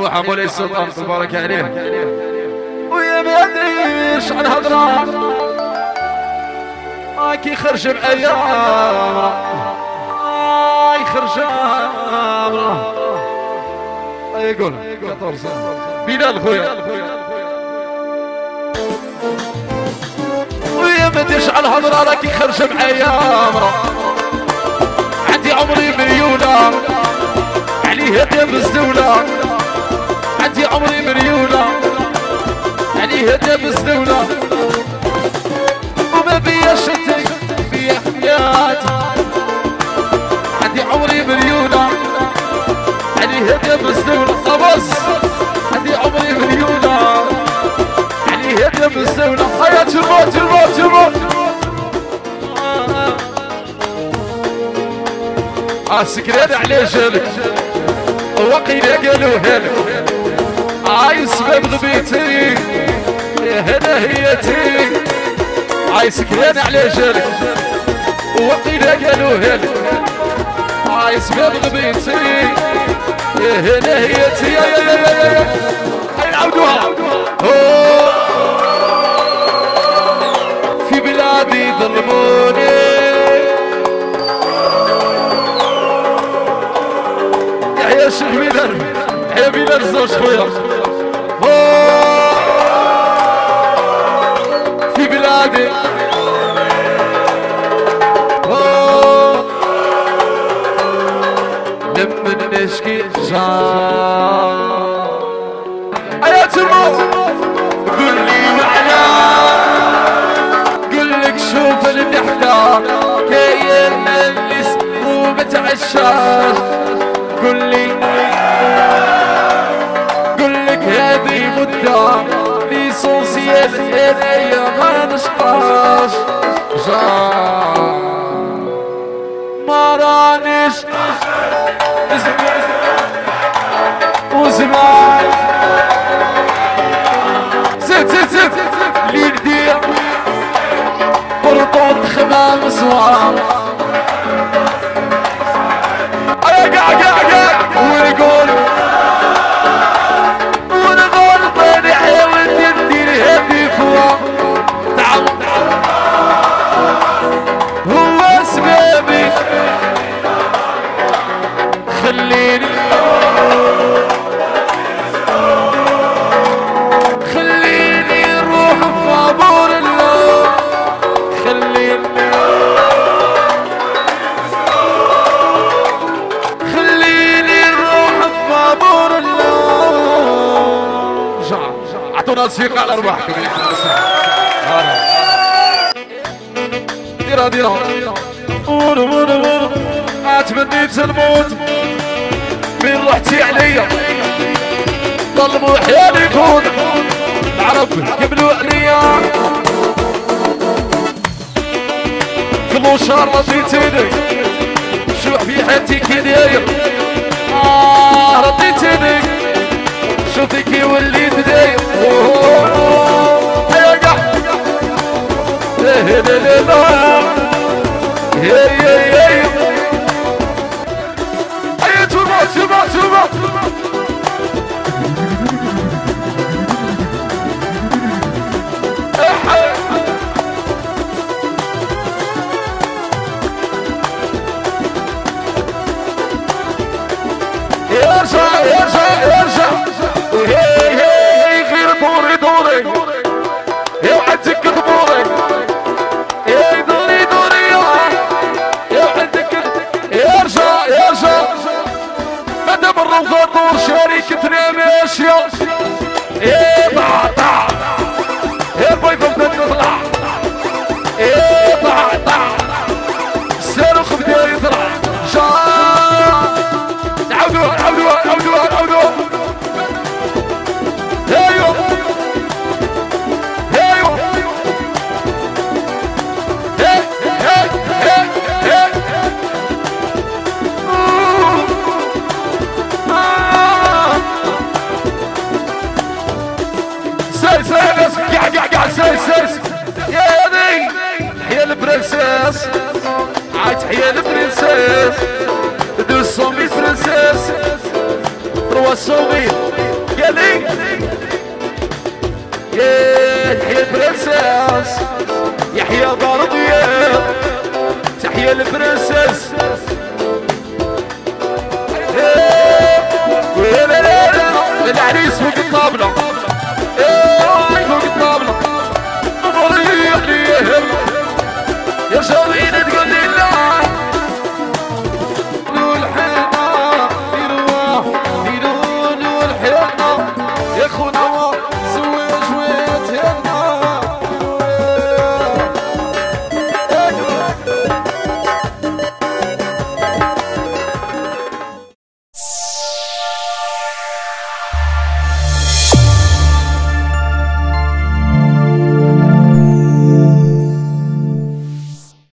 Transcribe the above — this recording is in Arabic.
الدوحة مولاي السلطان تبارك عليه ويا ما ادريش عن هضرة كي خرج بأيام خرج يقول 14 بلال خويا ويا ما ادريش عن هضرة كي خرج بأيام عندي عمري مليونة عليه هدف الزولة عندي عمري مليونة عليه هدف الزولة وما بيا شتي بيا حياتي عندي عمري مليونة عليه هدف الزولة خلاص عندي عمري مليونة عليه هدف الزولة حياة الموت الموت الموت سكران على جالك وقيلا قالوا هلك سباب غبيتي هنا هيتي سكران على جالك وقيلا قالوا هلك سباب غبيتي هنا هيتي نعاودوها في بلادي ظلموني يا شيخ بلال يا بلال زوج خويا في بلادي لما نشكي جان يا تمو قول لي معنا قول لك شوف النحتة كاين اللي سمو متعشاش قل لي قل لك هذه مدة ليسونسيال هنايا ما نشقاش ما رانيش وزمان زيد لي ندير برطوط خمام صوام ونقول طيني حاولت ندير هدي فوق تعال هو سبابي خليني نروح بفابور الله خليني اعطونا موسيقى على ارواحكم ديرا تمنيت الموت من رحتي عليا ظلموا حيالي يكون العرب قبلوا عليا كل شهر رديتني شو في حياتي كي داير رديتني شوفي كي وليت داير يا قح هيا توبا يرجع هي غير دوري يا عندك دبوري يا دوري يا عندك يرجع مادام الروضة دور شريكتنا ماشية يا طع يا البيضة بدات تطلع يا طع الصاروخ بدا يطلع عودوها هايو سايس يا هذي تحيا البرنسيس تحيا البرنسيس 200 000 فرنسيس 300 000 لي يحيى البرنسس يحيى بارضية تحية البرنسس العريس فوق الطابلة